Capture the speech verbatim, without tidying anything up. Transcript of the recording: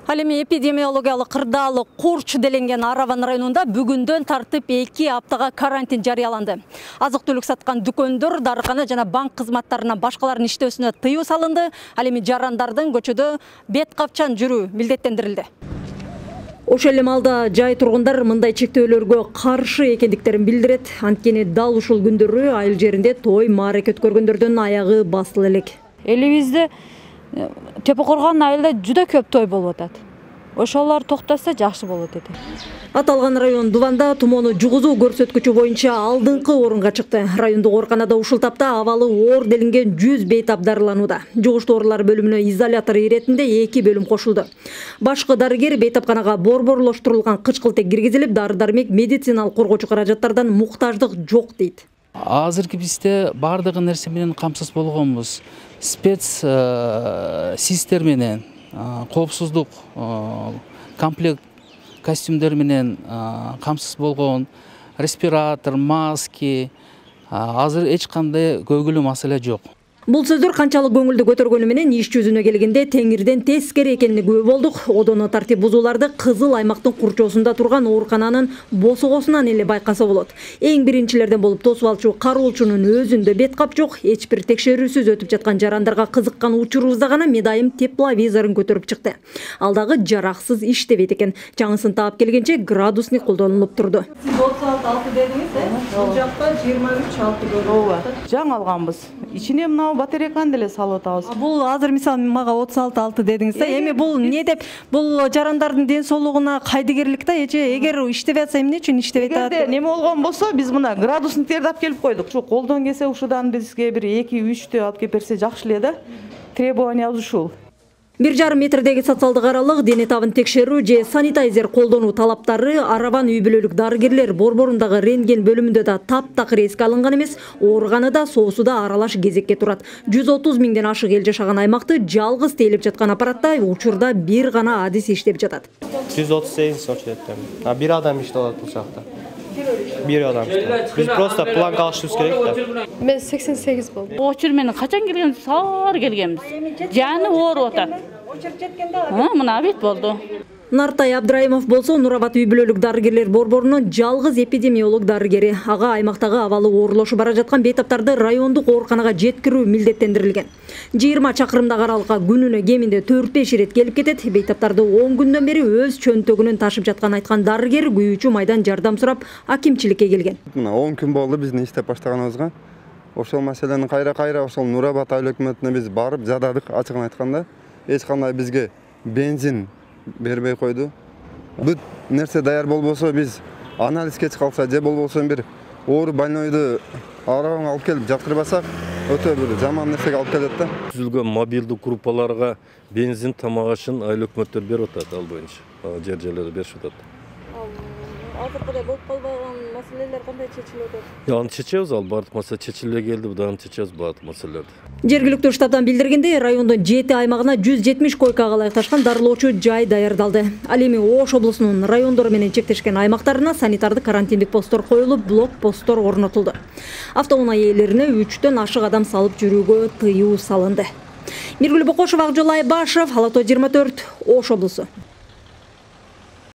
Ал эми эпидемиологиялык кырдаалы Курч деленген Араван районунда бүгүндөн тартып эки аптага карантин жарыяланды. Азык-түлүк саткан дүкөндөр, дарыкана жана банк кызматтарына башкалардын иштөөсүнө тыюу салынды. Ал эми жарандардын көчөдө бет капчан жүрүү милдеттендирилди. Ошол эле маалда жай тургундар мындай чектөөлөргө каршы экендиктерин билдирет. Анткени дал ушул күндөрү айыл жеринде той мааракет көргөндөрдүн аягы басыла элек. Элибизде Тепокоргон айылда жүдө көп той болуп атат. Ошолор токтоса жакшы болот эди. Аталган район Дуванда тумоону жугузуу көрсөткүчү боюнча алдыңкы орунга чыкты. Райондук ооруканада ушул тапта абалы оор делинген жүз бейтап дарыланууда. Жугуштуу оорулар бөлүмүнө изолятор иретинде эки бөлүм кошулду. Башкы дарыгер бейтапканага борборлоштурулган кычкылтек киргизилип, дары-дармек, медициналык коргоочу каражаттардан муктаждык жок дейт. Азыркы бизде бардыгы нерсе менен камсыз болгонбуз. Спец систер менен, коопсуздук комплект костюмдер менен камсыз болгон, респиратор, маски, азыр эч кандай көйгүлүү маселе жок. Бул сөздөр канчалык көңүлдү көтөргөнү менен иш жүзүнө келгенде теңирден тескери экенине күбө болдук. Одоно тартип бузууларды кызыл аймактын курчоосунда турган оорукананын босогосунан эле байкаса болот. Эң биринчилерден болуп тосуп алчу кароолчунун өзүндө бет кап жок. Эч бир текшерүүсүз өтүп жаткан жарандарга кызыккан учурубузда гана медайым тепловизорун көтөрүп чыкты. Ал дагы жараксыз иштебейт экен. Жаңысын таап келгенче градусник колдонулуп турду. отуз алты дедиңиз, э? Бул жакта жыйырма үч алты көрүнөт. Жаңы алганбыз. Ичине мынау батарейканы деле салып атабыз. Бул азыр мисалы мага отуз алты алты дедиңиз да. Эми бул эмне деп, бул жарандардын ден соолугуна кайдыгерлик да, эче эгер иштебей атса эмне үчүн иштебей атат? Эгерде неме болгон болсо, биз мына градусниктерди алып келип койдук. Ушу колдон келсе ушудан бизге бир эки үчтү алып келип берсе жакшы эле да. Требованиябыз ушул. Бир жарым метрдеги социалдык аралык, дене табын текшерүү же санитайзер колдонуу талаптары Араван үй бүлөлүк дарыгерлер борборундагы рентген бөлүмүндө да таптакыр эске алынган эмес, ооруганы да соосу да аралаш кезекке турат. жүз отуз миңден ашык эл жашаган аймакты жалгыз тейлеп жаткан аппаратта учурда бир гана адис иштеп жатат. жүз отуз сегиз очереттен. А бир адам иштеп алат бул жакта. Бир адам иштеп. Биз просто планка алышыбыз керек да. Мен сексен сегиз болдум. Очур менен качан келгенбиз? Саар келгенбиз. Жаны ооруп атат. Ха, мына бит болду. Нартай Абдраимов болсо Нурабад үй бүлөлүк дарыгерлер борборунун жалгыз эпидемиолог дарыгери. Ага аймактагы абалы оорулошу бара жаткан бейтаптарды райондук ооруканага жеткирүү милдеттендирилген. жыйырма чакырымдагы аралыкка күнүнө кеминде төрт беш ирет келип кетет. Бейтаптарды он күндөн бери өз чөнтөгүнүн ташып жаткан айткан дарыгер күйүүчү майдан жардам сурап акимчиликке келген. Мына он күн болду биздин иштеп баштаганыбызга. Ошол маселени кайра-кайра ошол Нурабад айыл өкмөтүнө биз барып жададык, ачыгын айтканда. Эч кандай бизге бензин бербей койду. Бүт нерсе даяр болбосо биз анализ кеч калса же болбосо бир оору больнойду Араванга алып келип жаткырбасак, өтө бир жаман нерсеге алып келет да. Түзүлгөн мобилдик группаларга бензин, тамак ашын айыл өкмөттөр берип атат, ал боюнча. Жер жерлерде беришип атат. Азыркыдай болуп калбаган маселелер кандай чечилип атат? Аны чечебиз, ал бардык маселе чечиле келди, будан чечебиз бардык маселелерди. Жергиликтүү штабдан билдиргенде, райондун жети аймагына жүз жетимиш койкага ылайыкташкан дарылоочу жай даярдалды. Ал эми Ош облусунун райондору менен чектешкен аймактарына санитардык карантиндик посттор коюлуп, блок-посттор орнотулду. Автоунаа ээлерине үчтөн ашык адам салып жүрүүгө тыюу салынды. Миргүл Бокошева, Акжол Айбашев, Ала той жыйырма төрт, Ош облусу.